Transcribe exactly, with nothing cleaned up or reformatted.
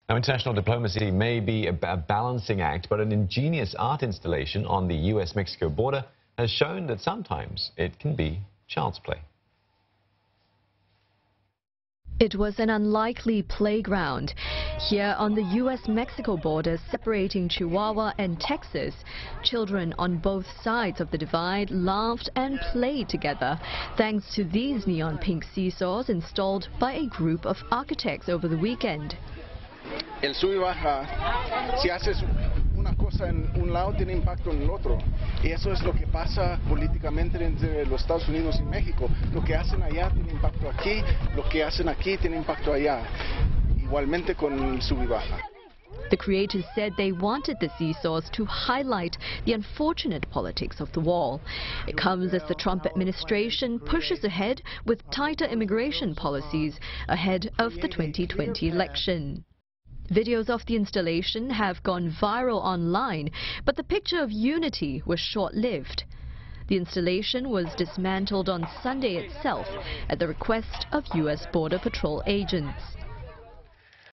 Now, international diplomacy may be a, a balancing act, but an ingenious art installation on the U S Mexico border has shown that sometimes it can be child's play. It was an unlikely playground. Here on the U S Mexico border separating Chihuahua and Texas, children on both sides of the divide laughed and played together thanks to these neon pink seesaws installed by a group of architects over the weekend. El sub y baja, si haces una cosa en un lado tiene impacto en el otro, y eso es lo que pasa políticamente entre los Estados Unidos y México. Lo que hacen allá tiene impacto aquí, lo que hacen aquí tiene impacto allá, igualmente con el sub y baja. The creators said they wanted the seesaws to highlight the unfortunate politics of the wall. It comes as the Trump administration pushes ahead with tighter immigration policies ahead of the twenty twenty election. Videos of the installation have gone viral online, but the picture of unity was short-lived. The installation was dismantled on Sunday itself at the request of U S Border Patrol agents.